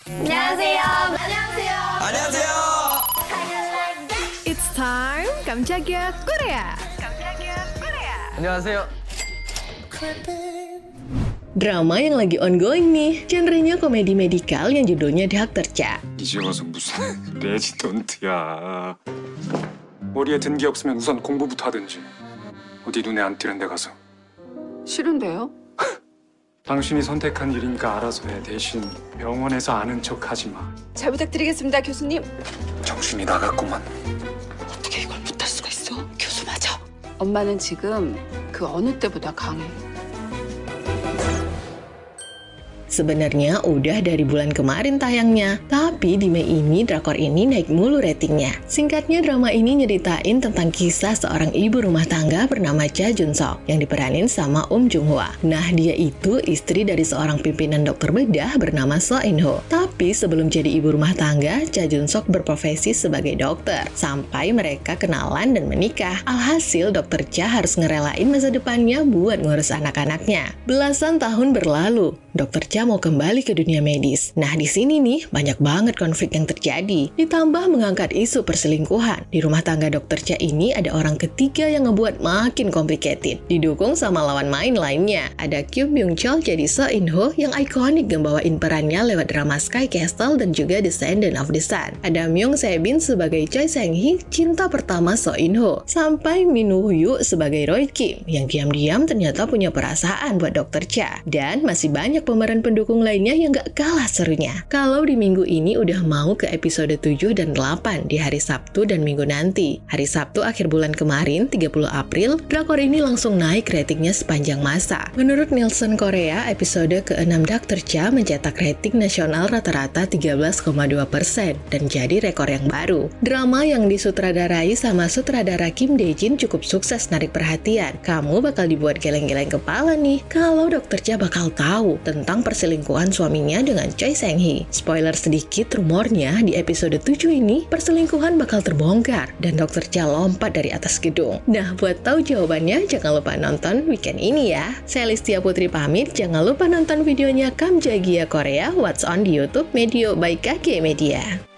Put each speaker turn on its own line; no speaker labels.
안녕하세요. 안녕하세요.
안녕하세요.
It's time 깜짝이야 Korea.
안녕하세요.
Drama yang lagi ongoing nih, genrenya komedi medikal yang judulnya Dr. Cha.
이제 와서 무슨 레지던트야. 머리에 든 게 없으면 우선 공부부터 하든지. 어디 눈에 안 띄는 데 가서.
싫은데요?
당신이 선택한 일이니까 알아서 해. 대신 병원에서 아는 척 하지 마.
잘 부탁드리겠습니다, 교수님.
정신이 나갔구만.
어떻게 이걸 못할 수가 있어? 교수 맞아. 엄마는 지금 그 어느 때보다 강해.
Sebenarnya udah dari bulan kemarin tayangnya, tapi di Mei ini drakor ini naik mulu ratingnya. Singkatnya, drama ini nyeritain tentang kisah seorang ibu rumah tangga bernama Cha Jun-sok yang diperanin sama Jung Hwa. Nah, dia itu istri dari seorang pimpinan dokter bedah bernama So In Ho. Tapi sebelum jadi ibu rumah tangga, Cha Jun-sok berprofesi sebagai dokter sampai mereka kenalan dan menikah. Alhasil, dokter Cha harus ngerelain masa depannya buat ngurus anak-anaknya. Belasan tahun berlalu, dokter Cha mau kembali ke dunia medis. Nah, di sini nih banyak banget konflik yang terjadi. Ditambah mengangkat isu perselingkuhan. Di rumah tangga dokter Cha ini ada orang ketiga yang ngebuat makin complicated. Didukung sama lawan main lainnya. Ada Kim Byung Chol jadi So In Ho yang ikonik ngebawain perannya lewat drama Sky Castle dan juga Descendant of the Sun. Ada Myung Se Bin sebagai Choi Sang Hee, cinta pertama So In Ho. Sampai Min Woo Yu sebagai Roy Kim yang diam-diam ternyata punya perasaan buat dokter Cha. Dan masih banyak pemeran pendukung lainnya yang gak kalah serunya. Kalau di minggu ini udah mau ke episode 7 dan 8 di hari Sabtu dan Minggu nanti. Hari Sabtu akhir bulan kemarin, 30 April, drakor ini langsung naik ratingnya sepanjang masa. Menurut Nielsen Korea, episode ke-6 Dr. Cha mencetak rating nasional rata-rata 13,2% dan jadi rekor yang baru. Drama yang disutradarai sama sutradara Kim Dae-jin cukup sukses narik perhatian. Kamu bakal dibuat geleng-geleng kepala nih kalau Dr. Cha bakal tahu tentang perselingkuhan suaminya dengan Choi Sang Hee. Spoiler sedikit, rumornya di episode 7 ini perselingkuhan bakal terbongkar dan Dr. Cha lompat dari atas gedung. Nah, buat tahu jawabannya jangan lupa nonton weekend ini ya. Saya Listia Putri pamit, jangan lupa nonton videonya Kamjagia Korea What's On di YouTube Medio by KG Media.